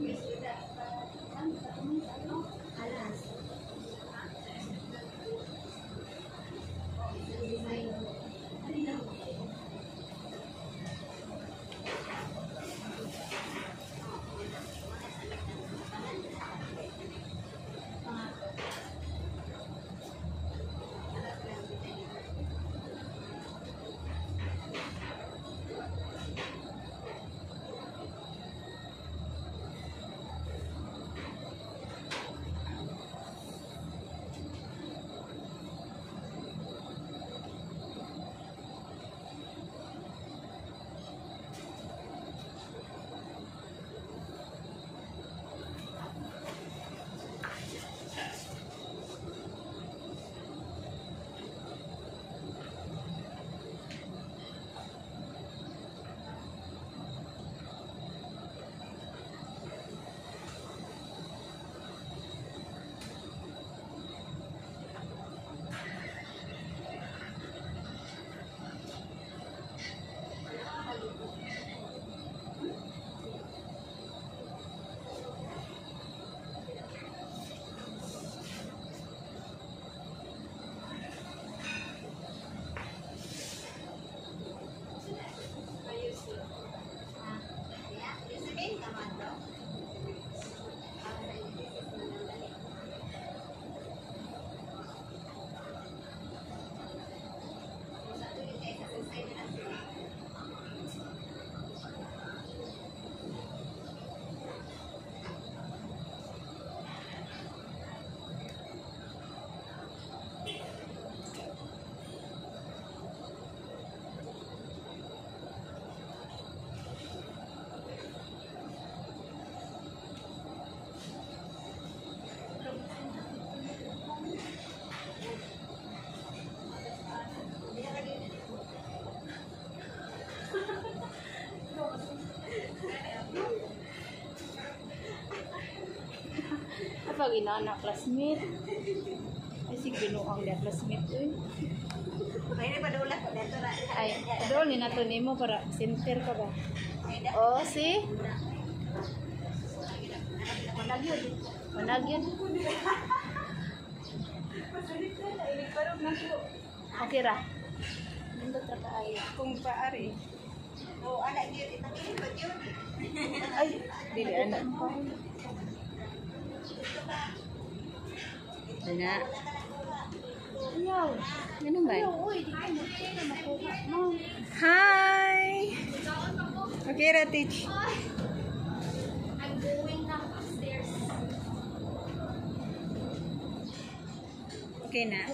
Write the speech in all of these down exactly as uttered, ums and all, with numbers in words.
Pag inana classmate. Ay sig binuang dia classmate eh. May pa dula ko dito ra. Ay, padol ni nato nimo para center ka ba? Oh, si. Managyod. Managyod. Okay ra. Nindot ra ka ay kung paari. Oh, anak gyud itakili ba gyud? Ay, dili anak. Ana. Ayaw. Ano ba? Uy, di ko na makuha mo. Hi! Okay ra, teach. I'm going down upstairs. Okay na.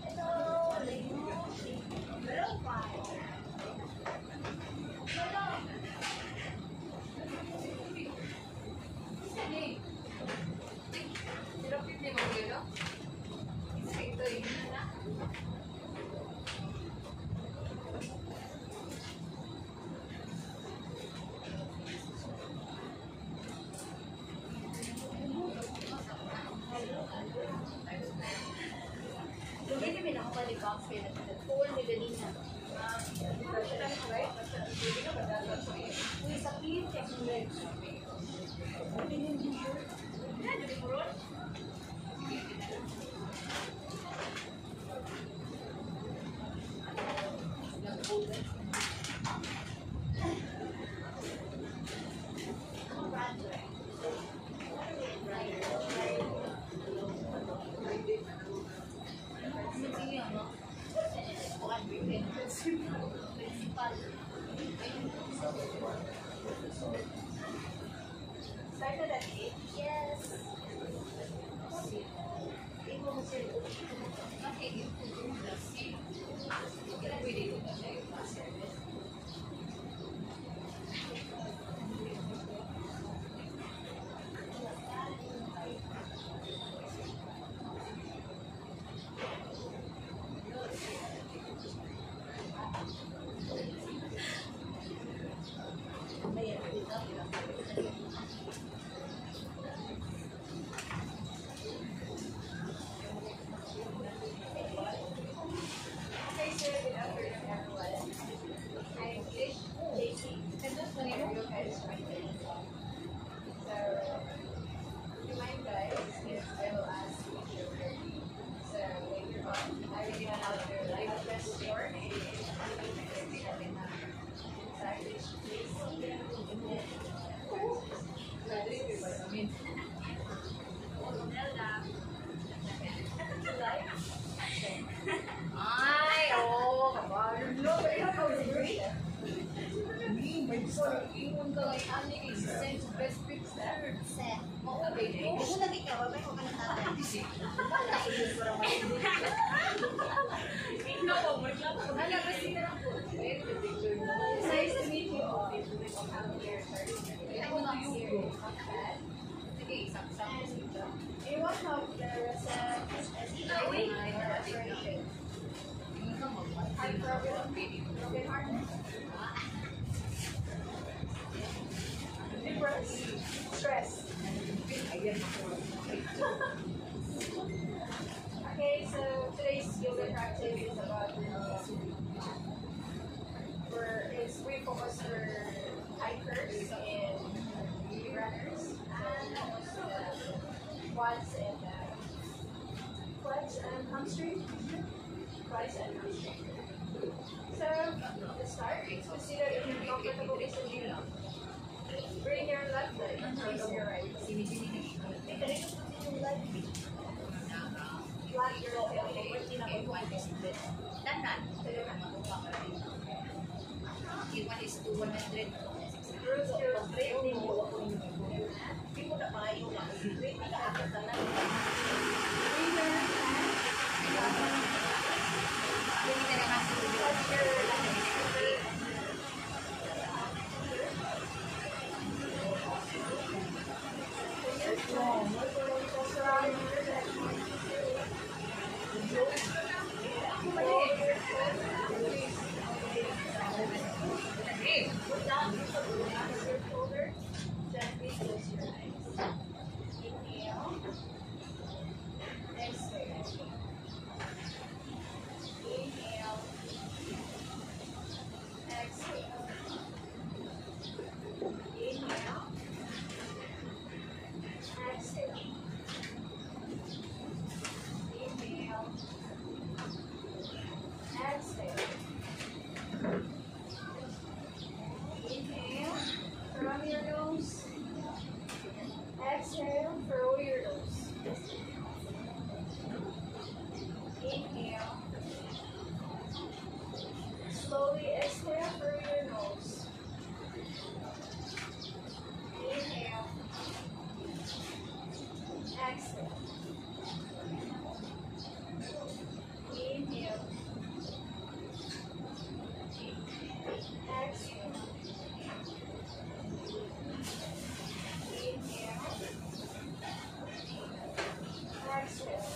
Started at eight? Yes. set. Oo, oo lagi ka, wag mo ka nang tatay. Nice to meet you. You want help with the receipt? I'm broken, broken hearted. Depressed, stress. Okay, so today's yoga practice is about uh, where it's we focus for hikers and runners and also quads and uh, quads and hamstring. Quads and hamstring. So let's start. Consider if you're comfortable listening. Bring your left leg in front of your right. Flat your elbow. Tanan. Iwan is to one hundred. Root your breathing. Hindi mo na maayo lang. Hindi ka agad na lang. Hindi ka na kasi. Touch your shoulder. Gently close your eyes. Inhale. Exhale. Inhale. Exhale. Inhale. Exhale. Inhale. Exhale. Inhale, from your nose. Exhale, through your nose. Inhale. Slowly exhale through your nose. Inhale. Exhale. Inhale. Exhale. Inhale. Exhale.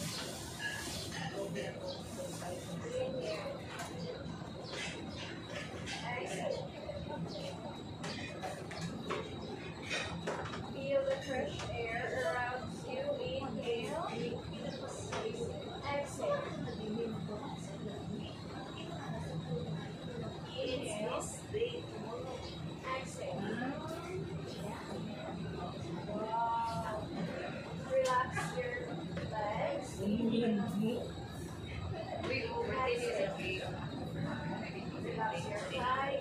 Inhale. Exhale. Feel the fresh air around you. Inhale. Exhale. Inhale. Exhale. Relax your legs. Relax your thigh.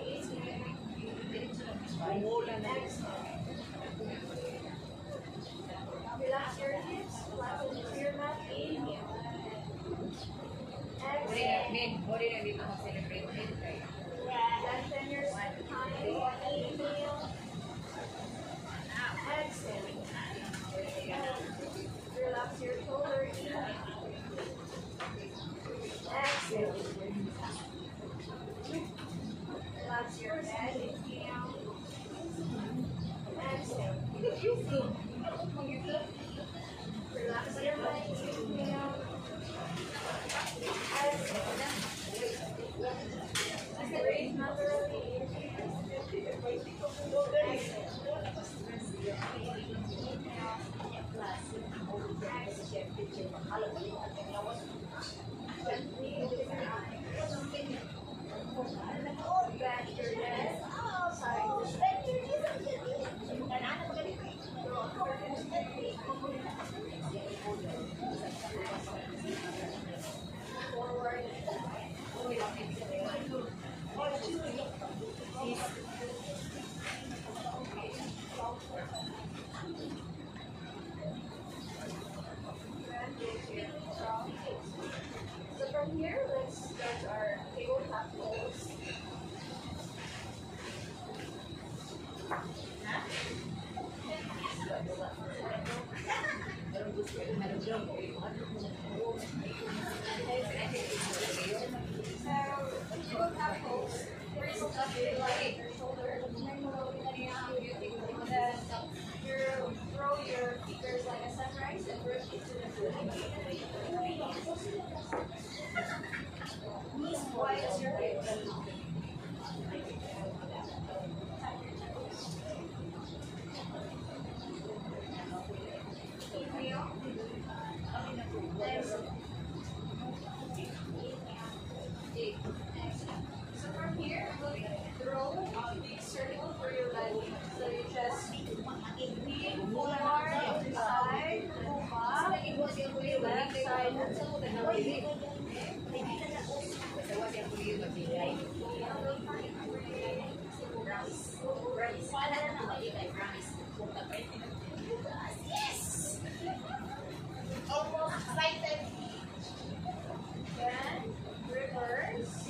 Exhale. Relax your hips. Flatten your mat. Inhale. Exhale. Lengthen your spine. Inhale. Exhale. Relax your shoulder. Inhale. Exhale. Relax your head. Inhale. Exhale. Relax your mind. Inhale. Exhale. Breathe naturally. Back your head. Side to side. Forward. So from you will have holes. Raise up your leg, your shoulder, and then you throw your fingers like a sunrise and brush it to the foot. Knees wide as your hips. Inhale. Exhale. So from here, we'll throw a big circle for your belly. So you just lean forward, side, go back, left side, Yes! Almost excited. then reverse.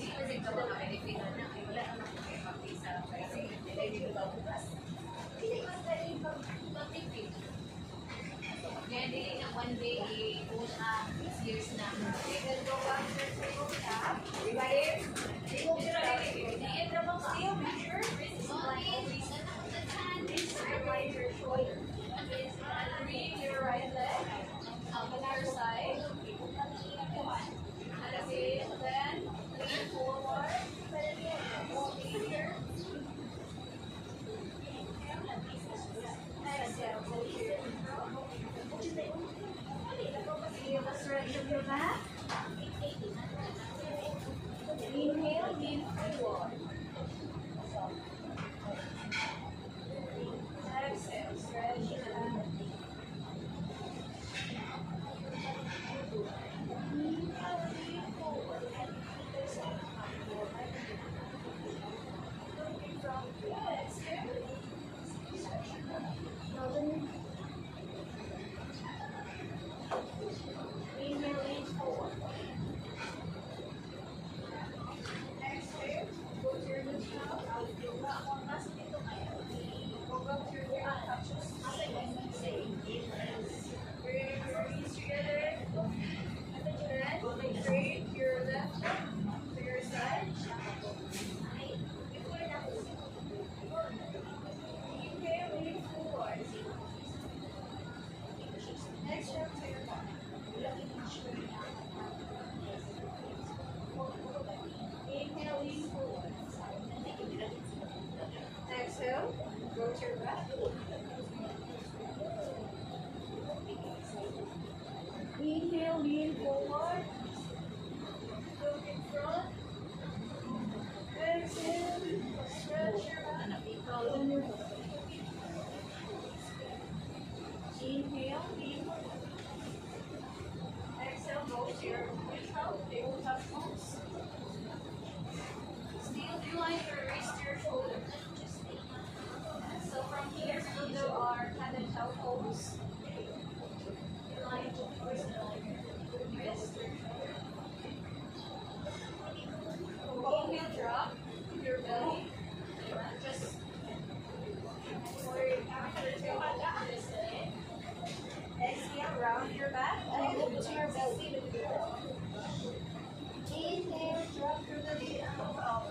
Jadi one day i-push up years na. Then go back to your table tap. Right? Still make sure this is like always align your shoulder. Bring your right leg on the other side. And again, then lean forward. Walk here. Exhale, go here. Feel the stretch of your back. Inhale, lean forward. Exhale, stretch your back. Inhale, lean forward. Looking from the exhale. Inhale, lean forward. Exhale, go to your lips now. Go up to your heel touches. Bring your knees together. Then straight your left foot to your side. Inhale, lean forward. Exhale to your back. Inhale, lean forward. Exhale, go to your back. Inhale, lean forward. Look in front. Exhale, stretch your back. Inhale, lean forward. Exhale, go to your neutral, tabletop pose. Still align your wrist to your shoulder. So from here, we'll do our hand and toe pose. Align your wrist. Inhale, drop your belly. Just for after the tail this way. Exhale, round your back and look to your belly. Inhale, drop your belly and up.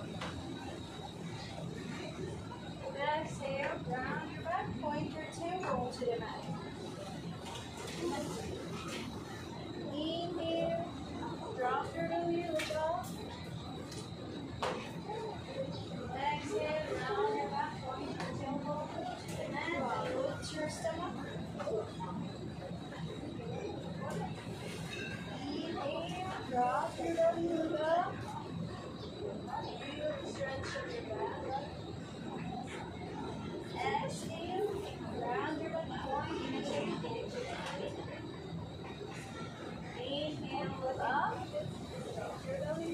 Exhale, round your back, point your tail, roll to the mat. Inhale, drop your belly, look up. Exhale, round your back, point your tail, roll to the mat, lift your stomach. Inhale, drop your belly, look up. Feel the stretch of your back. Exhale, round your back, point your tail. Inhale, look up. Drop your belly.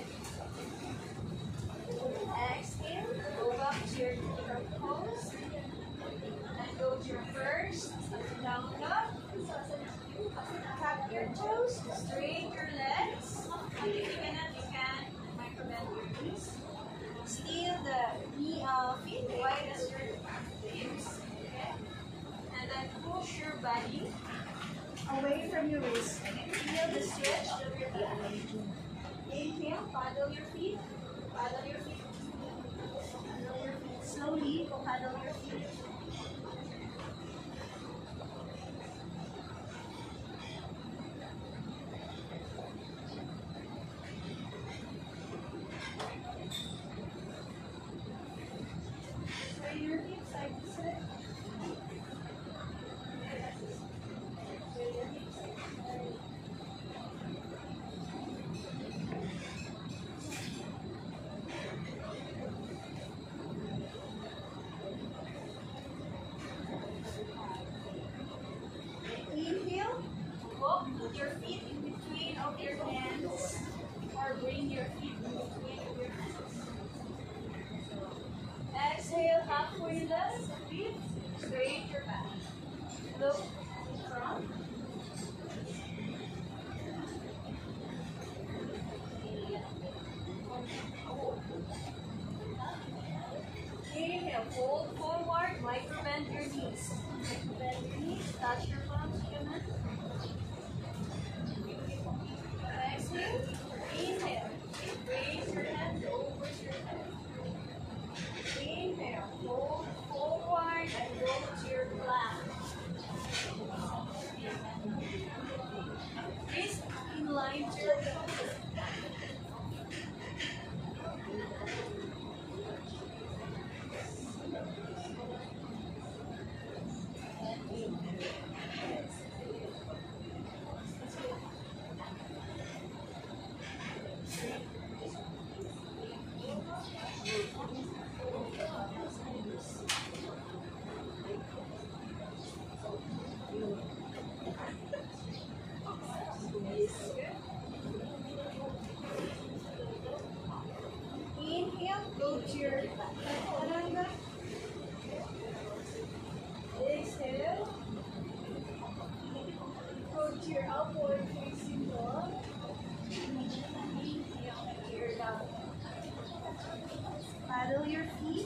Exhale, go up to your different pose. And go to your first down dog. Tap your toes, straighten your legs. If you cannot, you can microbend your knees. Steal the knee uh, feet wide as your hips. Okay? And then push your back. body away from your wrist. Feel the stretch of your body. Inhale, paddle your feet. Paddle your feet. Paddle your feet. Slowly, paddle your feet. Sway your feet side to side. Sway your feet side to side. Inhale, walk with your feet in between of your hands, or bring your feet in between of your hands. Exhale, halfway lift, feet, straight your back. Look in front. Inhale, fold forward, micro bend your knees. Bend your knees, touch your palms, human. Exhale, inhale, raise your hands over your head. Inhale, fold forward and go to your plank. Wrist in line to your toes. Inhale, go to your chaturanga. Exhale, go to your upward facing dog. Inhale, to your down. Paddle your feet.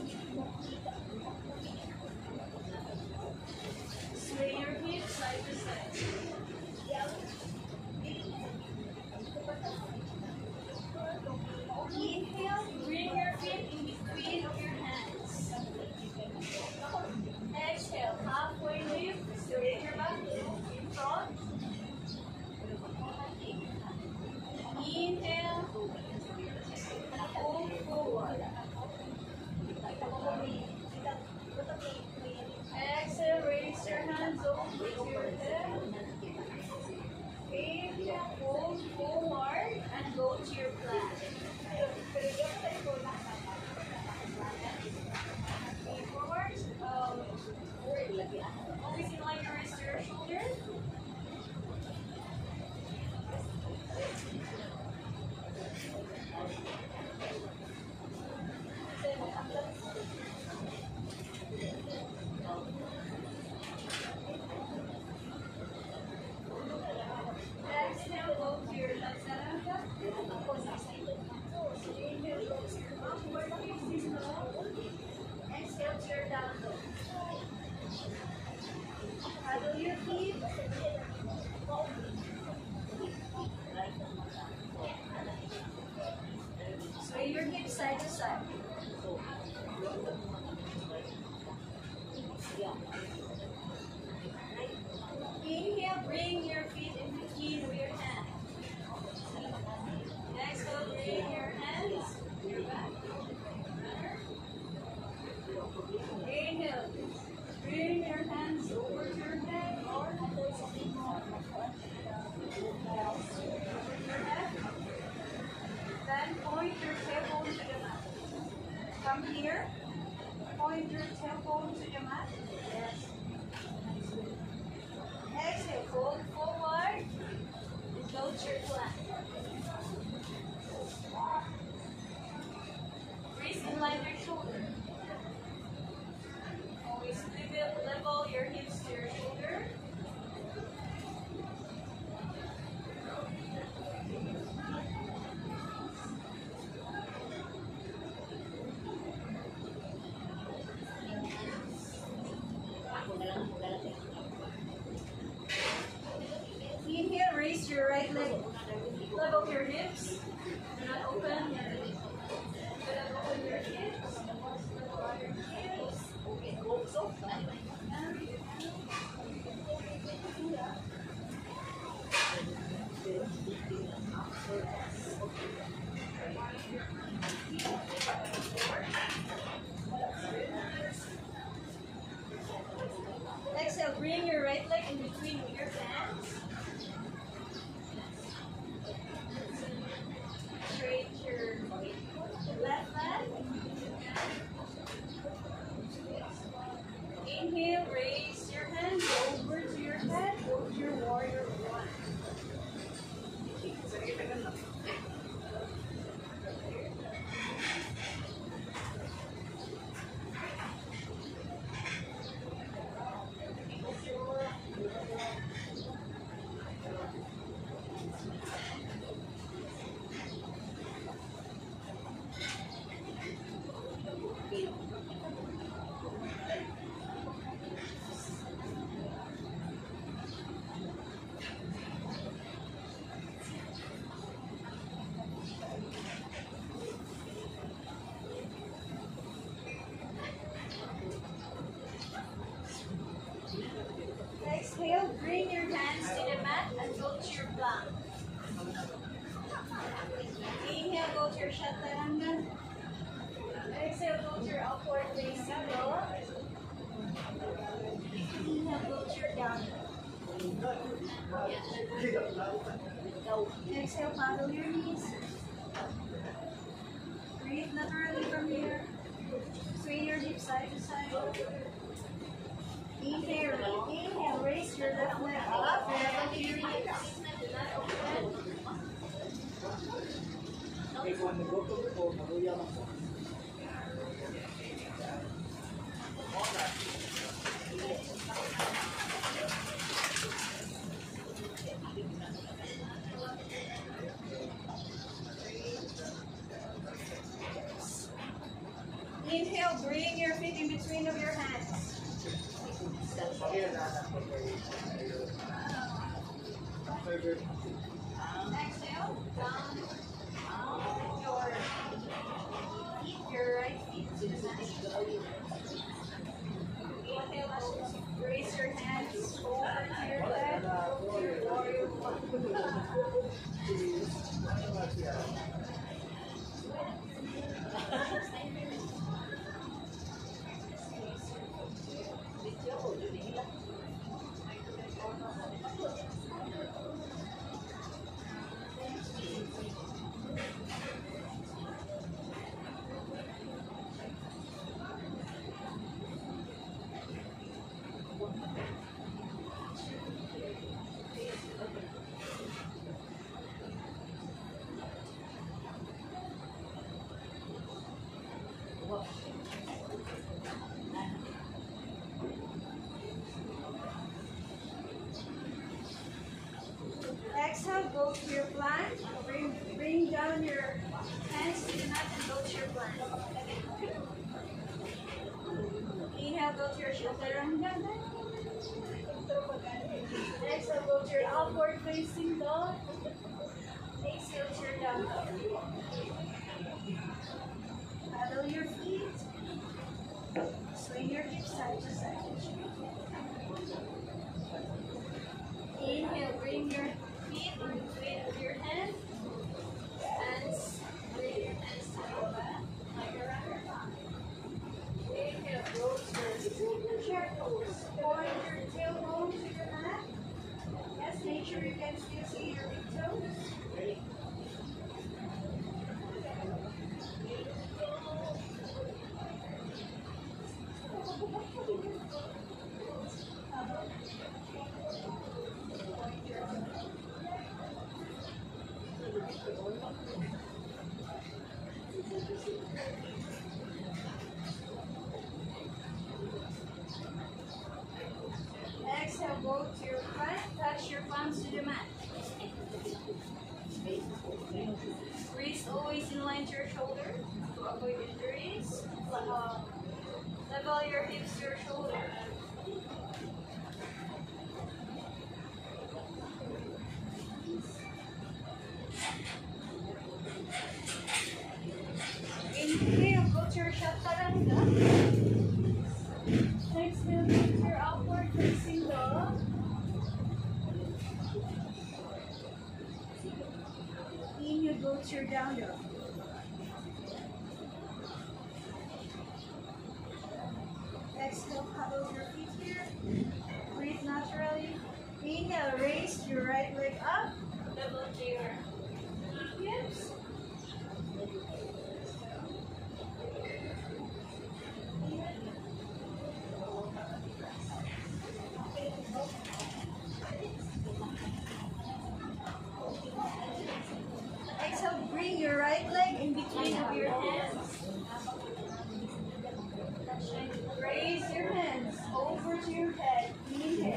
Sway your feet side to side. Inhale, bring your feet in between of your hands. Exhale, halfway lift, straight your back in front. Inhale, fold forward. Exhale, raise your hands over to your head. Inhale, fold forward and go to your plank. Forward. Um, always in line your wrist to your shoulder. Exhale, go to your chaturanga. Inhale, go to your upward facing dog. Exhale to your down dog. Paddle your feet. Sway your hips side to side. Inhale, bring your feet in between of your hands. Exhale, bring your hands to your back. Inhale, bring your hands over your head or level your hips. Do not open. Do not open your hips. Level your hips. Okay, close off. Exhale, bring your right leg in between your hands. Straight your left leg. Inhale, raise your hand over to your head, go to your warrior one. Exhale, bring your hands to the mat and go to your plank. Inhale, go to your Chaturanga. Exhale, go to your upward facing dog. Inhale, go to your down. Exhale, paddle your knees. Breathe naturally from here. Sway your hips side to side. Inhale, inhale, raise your left leg up, level your hips. Inhale, bring your feet in between of your hands. Exhale, down, down your feet, your right feet to the mat. Inhale, raise your hands over to your left, go to your warrior one. Exhale, go to your plank. Bring, bring down your hands to the mat and go to your plank. Inhale, go to your Chaturanga. Exhale, go to your upward facing dog. Exhale to your down dog. Paddle your feet. Swing your hips side to side. Inhale, bring your feet in between of your hands. Hands, bring your hands to the back, like a round rock. Inhale, go to your chair pose. Point your tailbone to your mat. Yes, make sure you can still see your big toes. Exhale, go to your front, touch your palms to the mat. Wrist always in line to your shoulder to avoid injuries. Uh, level your hips to your shoulder. to your down dog. Exhale, cuddle your feet here. Breathe naturally. Inhale, raise your right leg up. Double to your hips. Exhale, bring your right leg in between of your hands. Raise your hands over to your head. Inhale.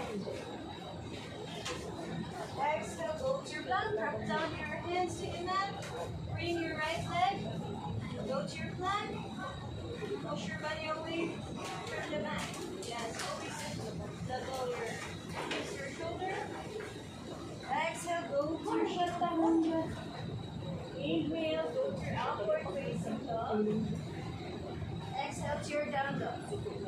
Exhale, go to your plank. Drop down your hands to the mat. Bring your right leg. Go to your plank. Push your body away from the mat. Yes, always double your hips, your shoulder. Exhale, go to your chaturanga. Inhale, go to your outward facing dog. Exhale to your down dog.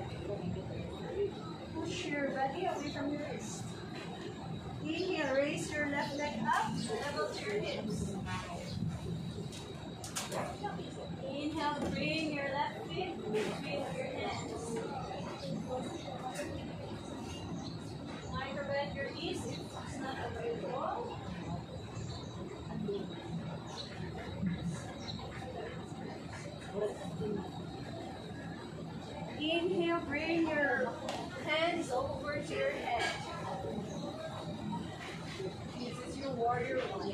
Push your body away from your wrist. Inhale, raise your left leg up, level to your hips. Inhale, bring your left feet between your hands. Micro-bend your knees if it's not available. Inhale, bring your hands over to your head. This is your warrior one.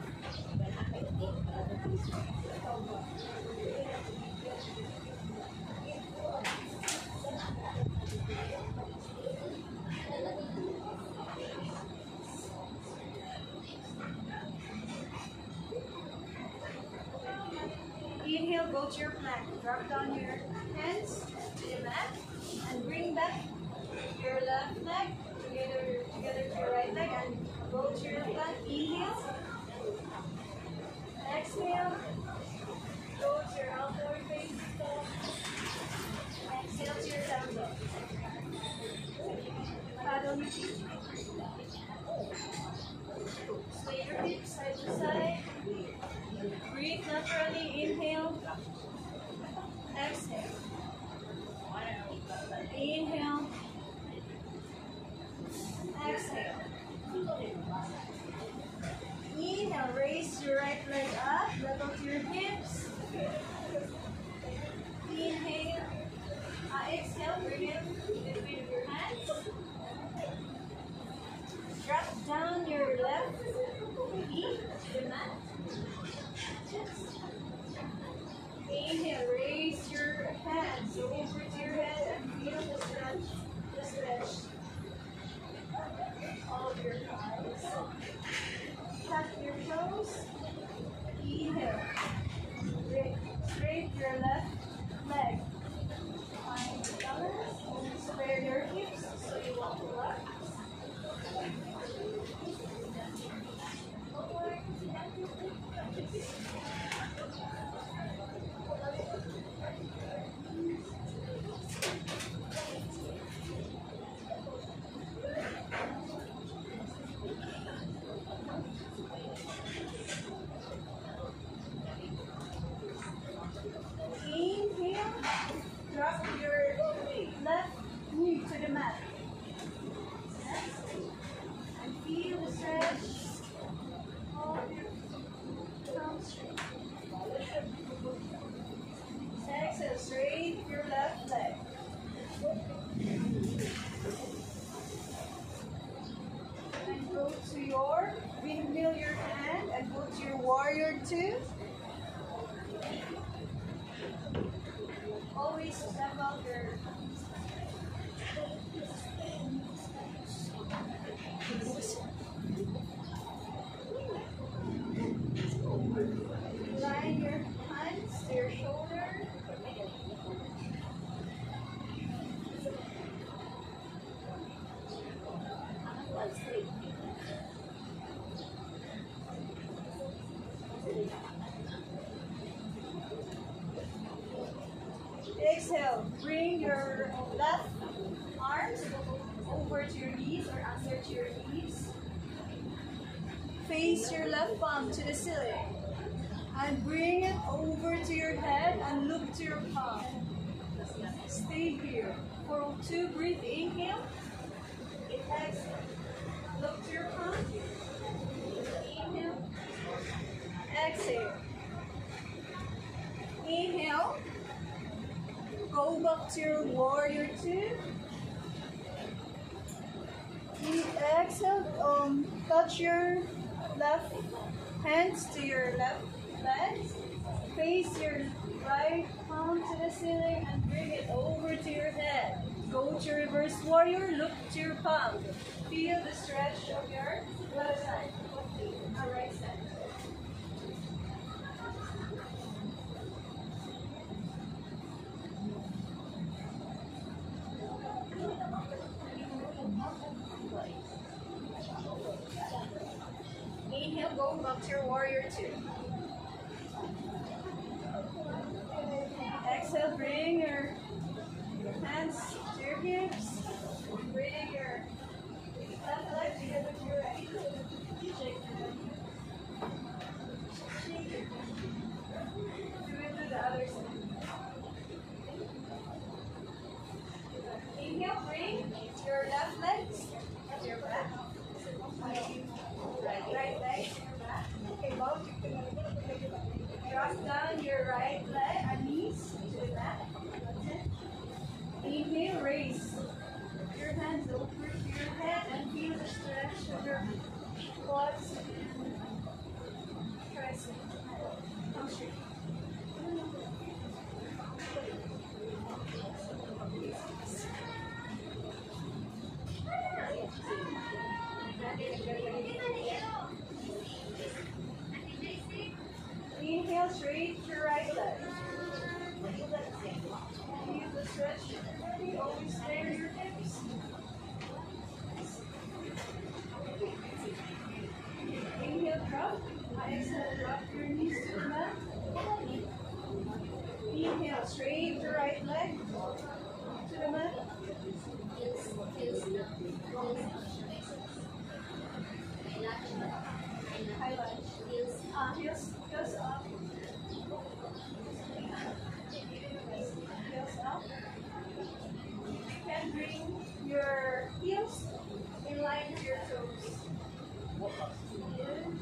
Inhale, go to your plank. Drop down your hands to the mat and bring back your left leg together, together to your right leg and go to your plank. Inhale. Exhale. Go to your outward facing dog. Exhale to your down dog. Paddle your feet. Sway your hips side to side. Breathe naturally. Inhale. Exhale. Inhale. Exhale. Inhale. Raise your right leg up. Level to your hips. Inhale. Uh, exhale. Bring it in between your hands. Drop down your left feet to the mat. Inhale, raise your hands over to your head and feel the stretch, the stretch of your thighs. Tap your toes. Inhale. Straight your left leg. Find the balance. Square your hips so you won't relax. Inhale, drop your left knee to the mat. And feel the stretch of your hamstring. Exhale, straight your left leg. And go to your windmill your hand and go to your warrior two. Always step out your line your hands to your shoulder. Exhale, bring your left arms over to your knees or under to your knees. Face your left palm to the ceiling. And bring it over to your head and look to your palm. Stay here. For two, breathe, inhale. Exhale. Look to your palm. Inhale. Exhale. Inhale. Go back to your warrior two. Exhale. Um, touch your left hands to your left legs. Face your right palm to the ceiling and bring it over to your head. Go to reverse warrior. Look to your palm. Feel the stretch of your left side. Or right side. Inhale, go back to your warrior two. Exhale, bring your hands to your hips. Bring your left leg together to your right. Shake it. Shake it. Do it to the other side. Inhale, bring your left leg to your back. Right, right leg to your back. Okay, both. Cross down your right leg and knees to the back. That's it. Inhale, raise your hands over to your head and feel the stretch of your quads and triceps. Come straight. Inhale, straight to your right leg. Feel the stretch. Always stay on your hips. Inhale, drop. Exhale, drop your knees to the mat. Inhale, straight to right leg to the mat. High lunge. Uh, heels, heels up. Heels up. You can bring your heels in line with your toes. In.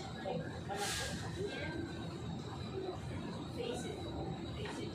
Face it. Face it.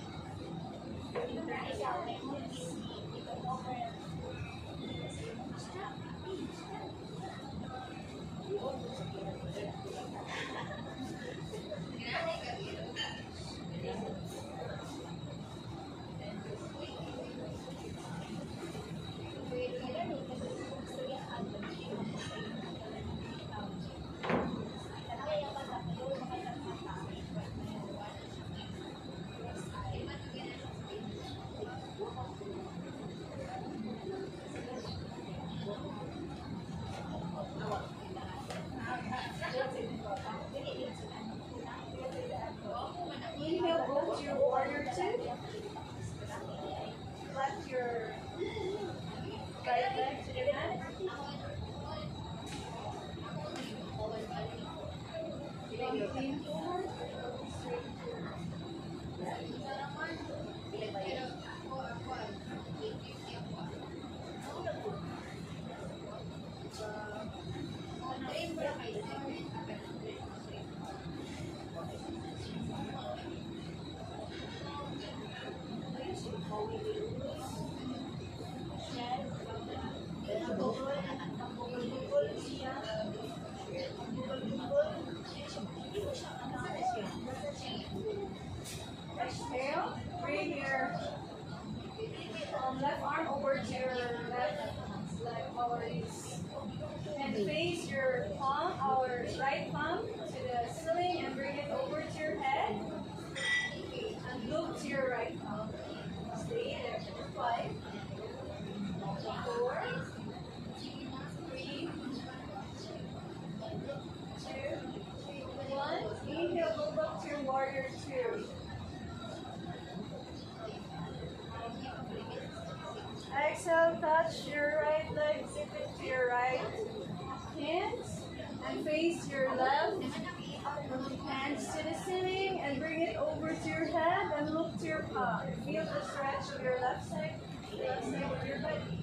Inhale, go to your warrior two. Left your right leg to the mat. Lean forward. Exhale. Bring your um, left arm over to your left leg always. And face your palm, our right palm, to the ceiling and bring it over to your head. And look to your right palm. Stay there for five, four, three, two, one. Inhale, go back to your warrior two. Exhale, touch your right leg, zip it to your right hands, and face your left hands to the ceiling. And bring it over to your head and look to your palm. Feel the stretch of your left side, left side of your body.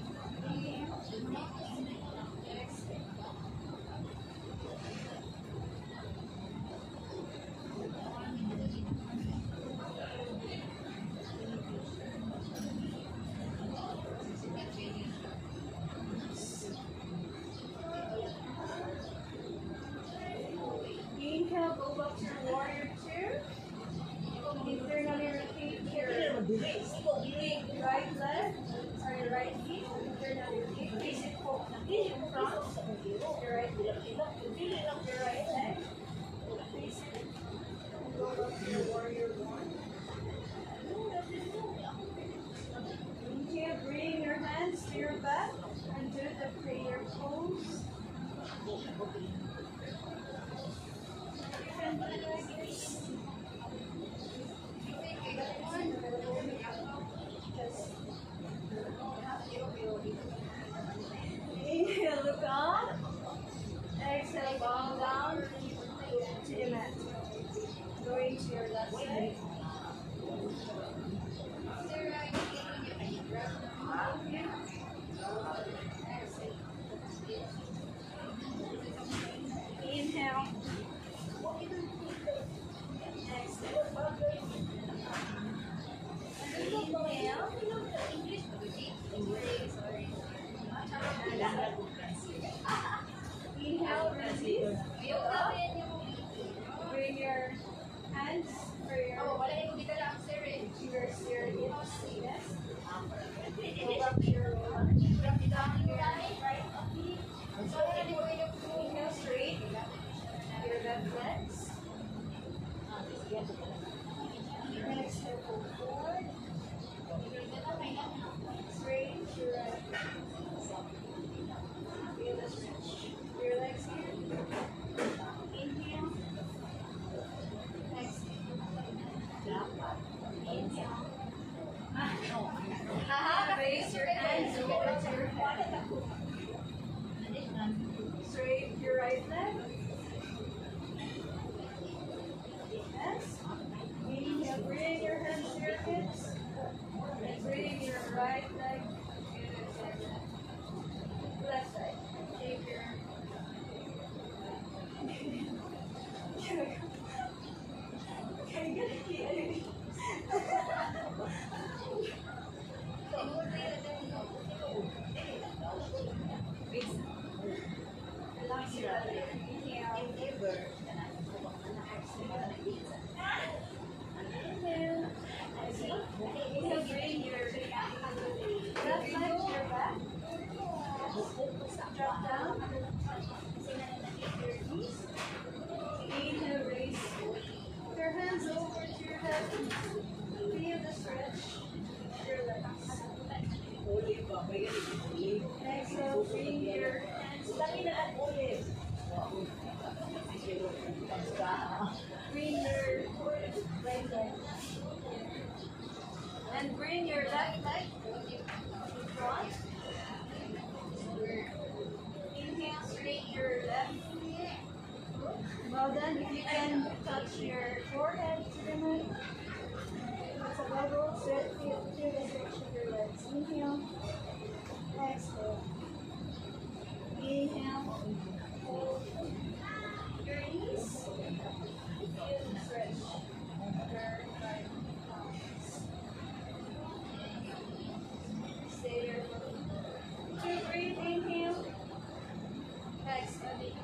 Inhale, go back to your warrior two. Internally repeat your right leg, sorry, right knee. Internally repeat. Face it forward. Face it front. Your right, your right leg. Face it. Go back to your warrior one. Inhale, bring your hands to your back and do the prayer pose. Inhale, look up. Exhale, bow down to the mat. Going to your left side. Inhale. Exhale. Inhale, release. Bring your hands for your your your hips. Yes. Go up to your lunge. Drop it down your right knee. Inhale straight. Your left legs. Exhale, go forward. Straight your right. Feel the stretch. Your legs here. Inhale. Exhale. Inhale. Raise your hands over to your head. Straight your right leg. Yes. Inhale, bring your hands to your hips. And bring your right leg to left side. Take your Can you get it? Relax your belly. Inhale. Inhale. Inhale, bring your left leg to your back. Drop down. Your knees. Inhale, raise your hands over to your head. Feel the stretch. Your legs. Exhale, bring your hands. Bring your right leg. And bring your left leg in front. Inhale, straight your left knee. Well done. If you can touch your forehead to the mat. It's a level. Feel the stretch of your legs. Inhale. Exhale. Inhale. Hold your knees. Feel the stretch. Turn right. Stay there. Two, breathe. Inhale. Exhale.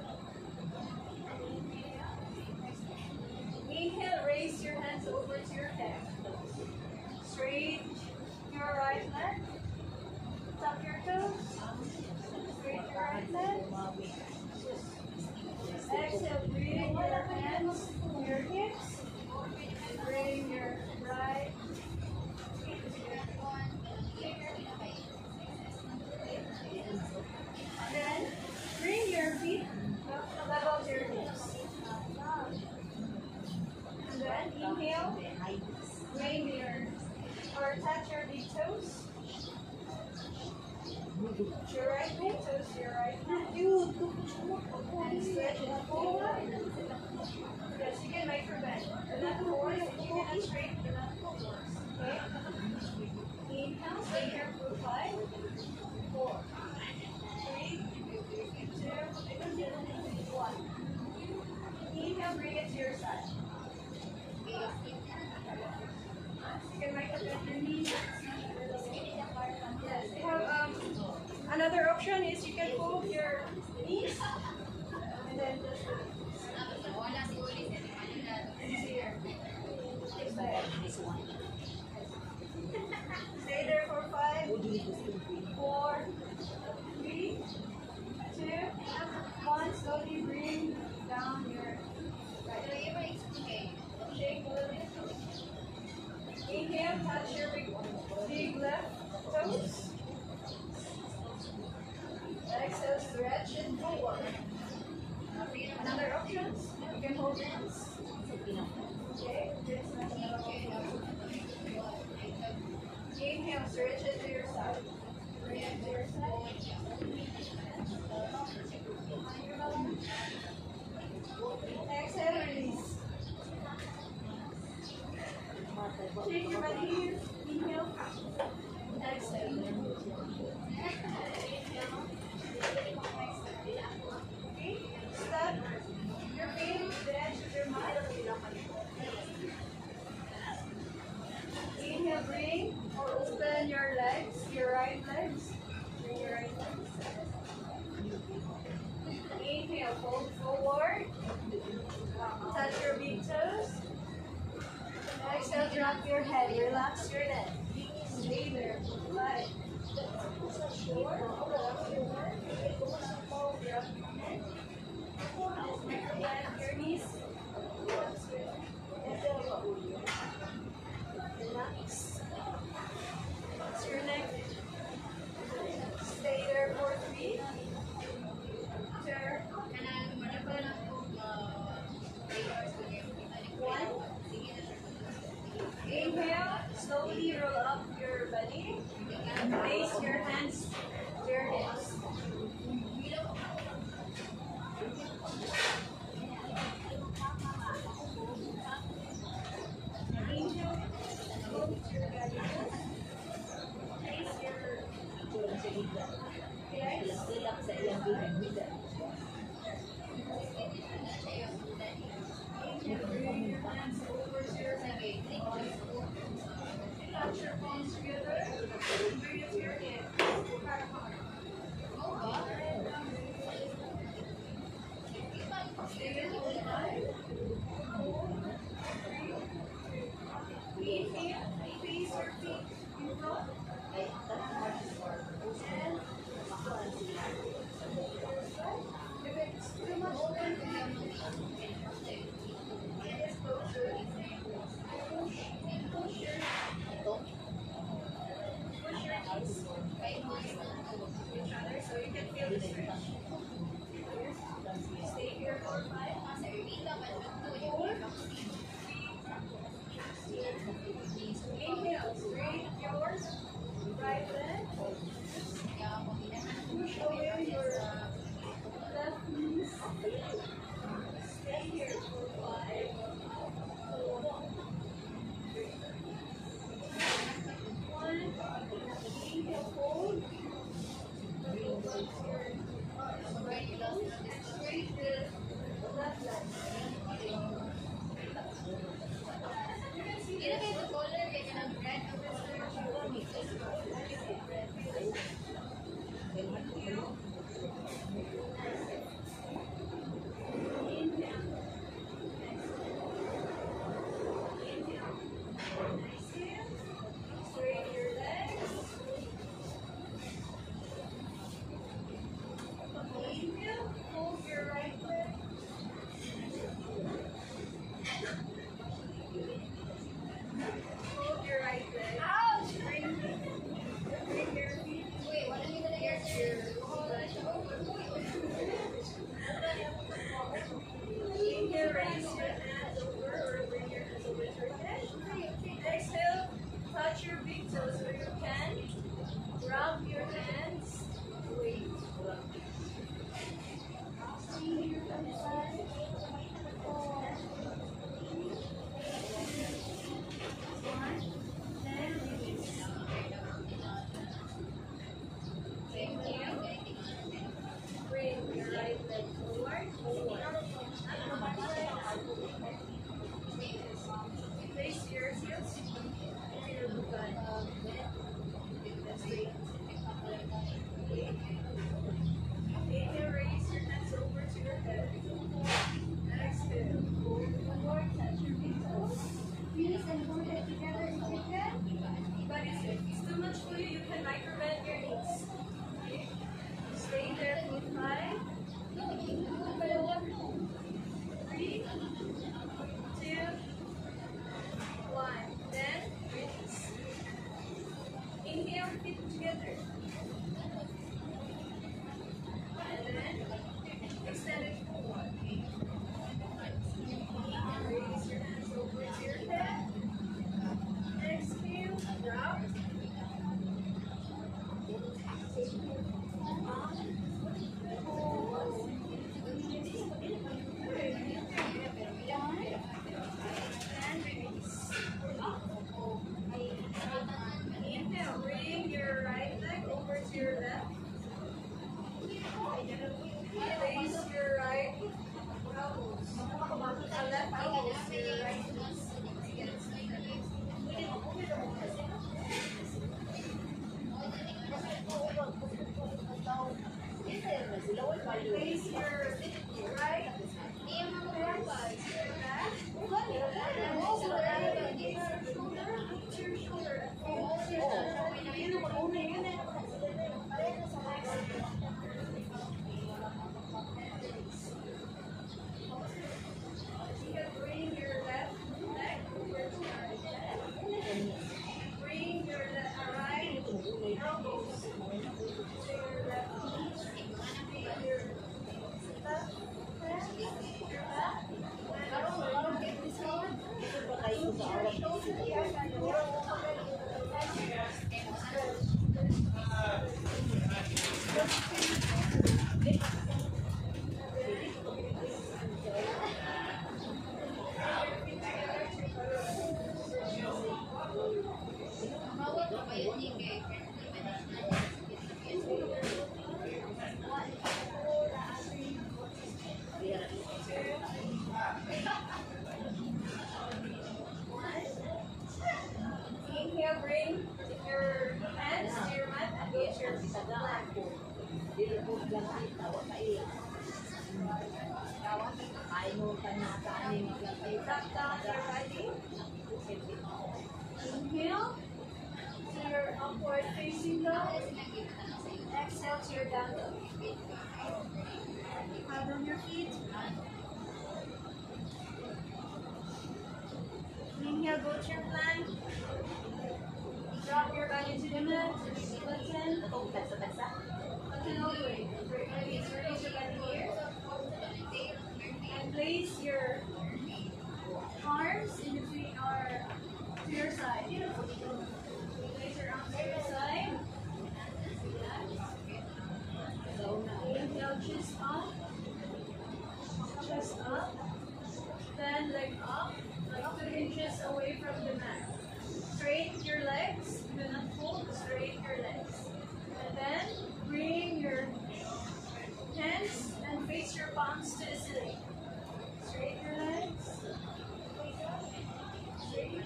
Inhale, raise your hands over to your head. Straight your right leg. Tap your toes. Straight your right leg. Exhale, bring your hands to your hips. Bring your right. And then bring your feet level to your hips. And then inhale. Stretch it to your side. Bring it to your side. Exhale, release. Shake your body here. Inhale. Exhale. Inhale. Okay. Step your feet to the edge of your mat. Inhale, bring or open your legs, your right legs. Bring your right legs. Inhale, fold forward. Touch your big toes. Exhale, drop your head. Relax your neck. Stay there. Right. Your knees. Relax. Relax your neck. Stay there for three. Turn. One. Inhale. Slowly roll up your belly. And place your hands to your hips. Inhale. Go to your belly. Place your legs. Bring your hands over to your head. Touch your palms together. Bring it to your hip. Stay in hold five. Inhale. Face your feet in front. And if it's too much, then so you can feel the stretch. Stay here for five. Four. Inhale. Straight your right leg. Push away your left knees. Stay here for five. Four. One. Inhale. Hold. Straight the left leg. Straighten your legs. Inhale, hold your right leg. Hold your right leg. Ouch! Bring, bring your feet. Wait, what are you gonna get your Inhale, raise your hands over or bring your hands over to your head. Exhale, touch your big toes where you can. Rub your hands. Wait. See here from the side. One. Then release. Inhale. Bring your right leg forward. Forward. Place your heels to your butt. Straight. Inhale, raise your hands over to your head. Inhale, bring your hands to your mat and go to your plank. Drop down your body. Inhale to your upward facing dog. Exhale to your down dog. Hand on your feet. Inhale, go to your plank. Drop your body to the mat. Button. Button all the way. Release, release your body here. And place your arms in between or to your side. Place your arms to your side. Inhale, chest up. Chest up. Then leg up. Like two inches away from the mat. Straighten your legs. Do not fold. Straighten your legs. And then bring your hands and face your palms to the ceiling. Straighten your legs. Straighten.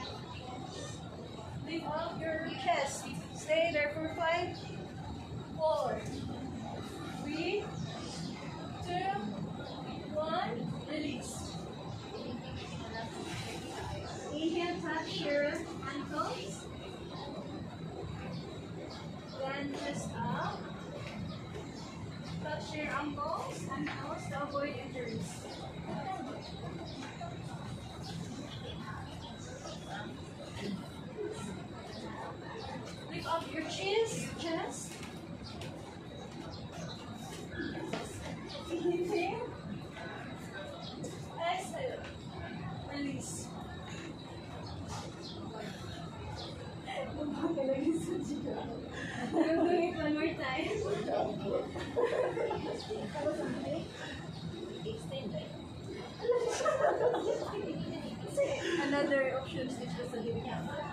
Lift up your chest. Stay there for five, four, three, two, one. Release. Inhale, touch your ankles. Then just up. Touch your ankles and ankles to avoid injuries. Lift up your chest, chest. Inhale. Exhale. Release. We'll do it one more time. Another option is just a little.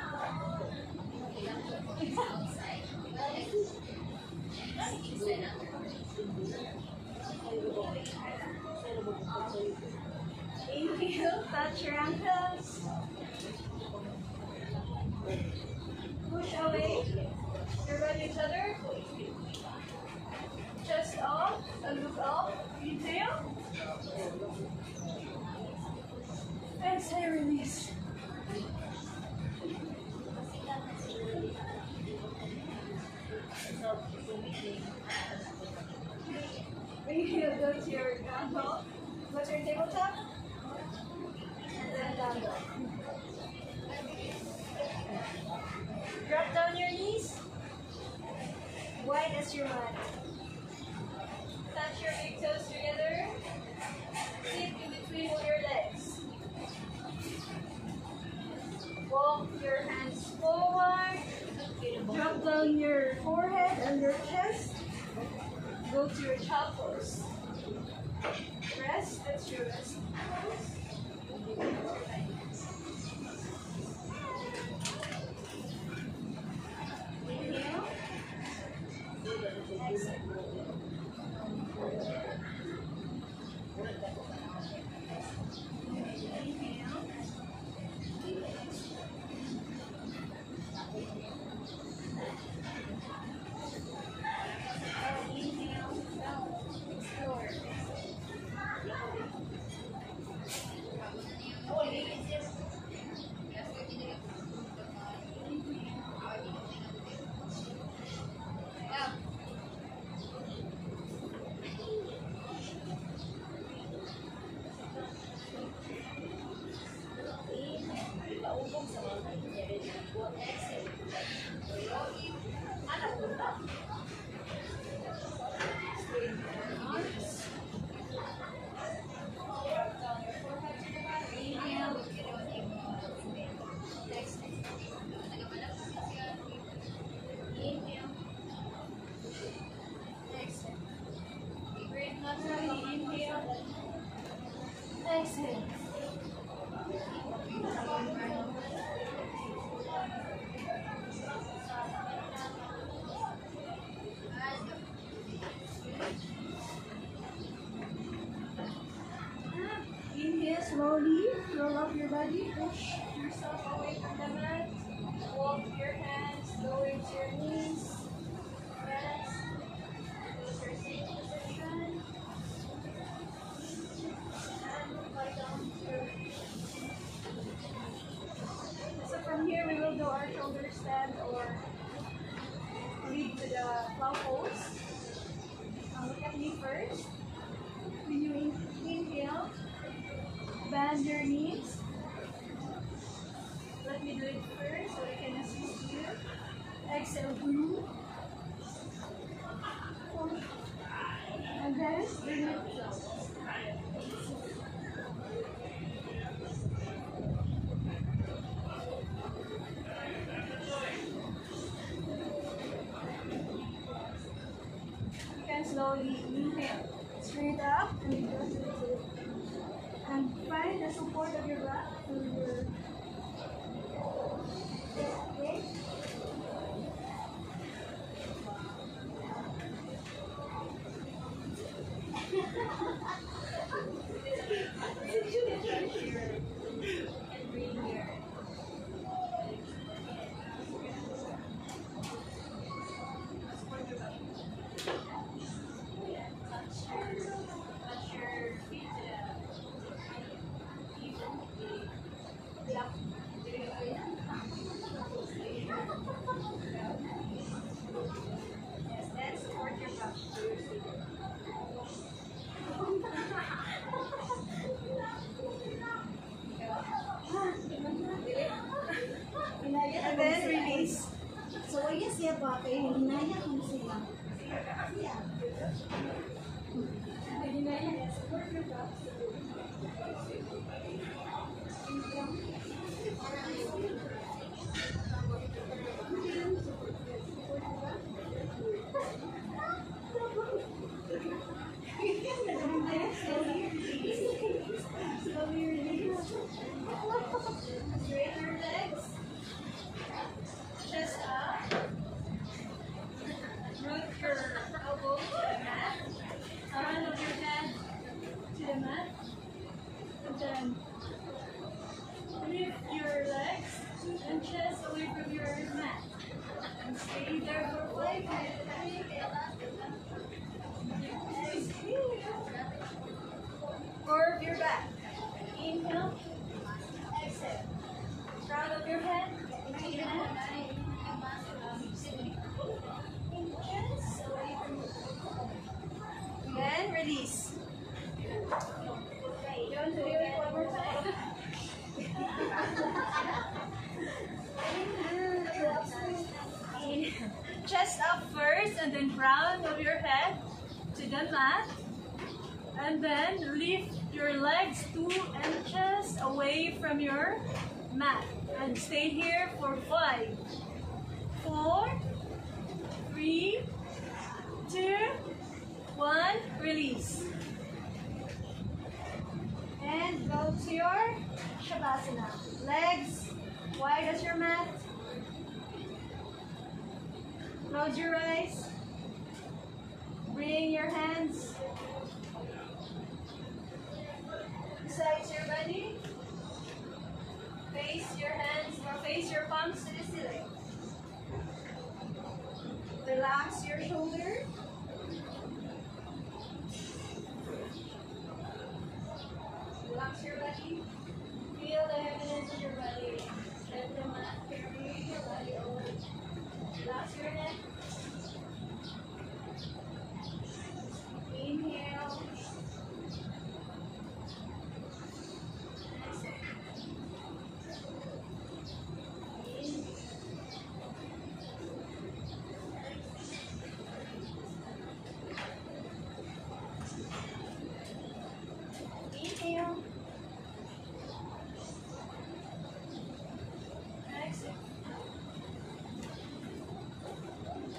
Inhale, touch your ankles. Push away. You're ready each other. Chest up and look up. Inhale. Exhale, release. Inhale, go to your down dog. Go to your tabletop. And then down dog. Drop down your knees. Wide as your mat. Touch your big toes together. Sit in between all your legs. Walk your hands forward. Drop down your forehead and your chest. Go to your child pose. Rest. That's your rest pose. Inhale. Exhale. Exhale. Inhale. Slowly roll up your body, push yourself away from the mat. Walk your hands, lower to your knees. Rest. Close your seat position. And lie down to your feet. So from here we will do our shoulder stand or lead to the plow pose. Now look at me first. When you in- inhale, bend your knees. Let me do it first so I can assist you. Exhale, blue. And then bring it down. You can slowly inhale straight up and go to the and find the support of your back through your okay. And then release. So, yes, siya ba? Kaya hinaya kung sila. Support your back. Slowly release. Straighten your legs. Chest up. Root your elbow to the mat. Front of your head to the mat. And then lift your legs and chest away from your mat. And stay there for five minutes. Curve your back. Inhale. Exhale. Front of your head. To the mat. Chest away from your mat. Then release. You want to do it one more time? Chest up first and then crown of your head to the mat. And then lift your legs two inches away from your mat. And stay here for five, four, three, two, one. Release. And go to your Shavasana. Legs wide as your mat. Close your eyes. Bring your hands beside your body. Face your hands or face your palms to the ceiling. Relax your shoulders. Relax your body. Feel the heaviness of your body. Let the mat carry your body over. Relax your neck. Inhale. Exhale. In. Inhale. Exhale.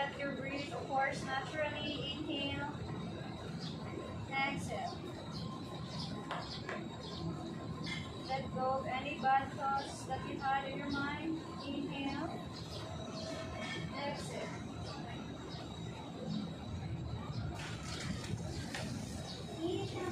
let your breath, of course, naturally. Inhale. Exhale. Let go of any bad thoughts that you had in your mind. Inhale. Exhale. Inhale.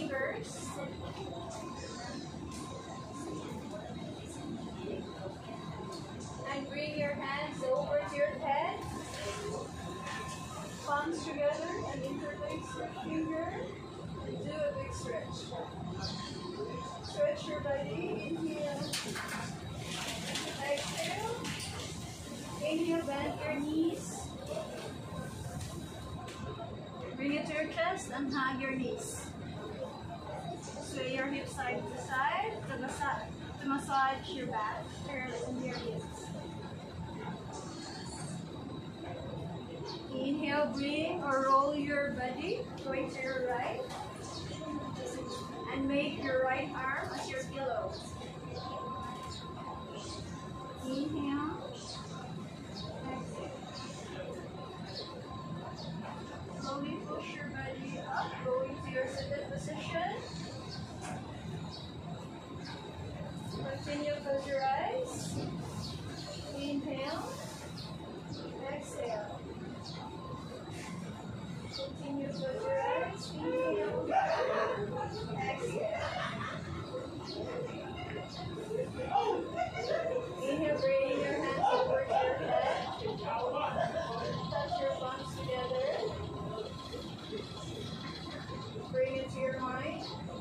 fingers. And bring your hands over to your head. Palms together and interlace your finger. And do a big stretch. Stretch your body. Inhale. Exhale. Inhale, bend your knees. Bring it to your chest and hug your knees. Sway your hips side to side to massage, to massage your back, turn and your hips. Inhale, bring or roll your body going to your right. And make your right arm as your pillow. Inhale. Exhale. Slowly push your body up, going to your seated position. Continue, close your eyes. Inhale. Exhale. Continue, close your eyes. Inhale. Exhale. Inhale, bring your hands over to your head. Touch your palms together. Bring it to your mind.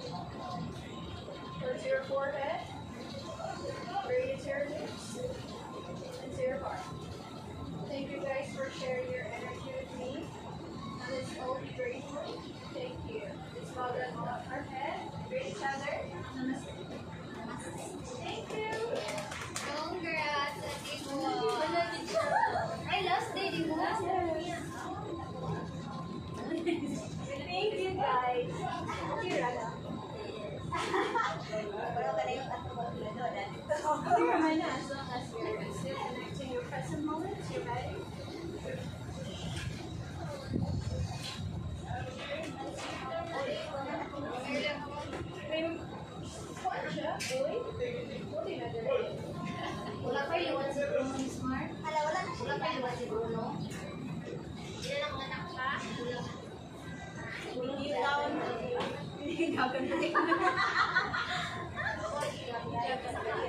Or to your forehead. Bring it to your lips. And to your heart. Thank you guys for sharing your energy with me. And let's all be grateful. Thank you. Let's bow down our head. Greet each other. Namaste. Thank you. Congrats, Ate Mo. I lost Daddy Mo. Thank you guys. Here, Rana. Here, Rana, as long as you're still connecting your present moment, you're ready. Wala pa iwan si Bruno ni Smart. Hala, wala na wala pa iwan si Bruno. Ilan ang anak pa? Hindi down. Hindi gagawin.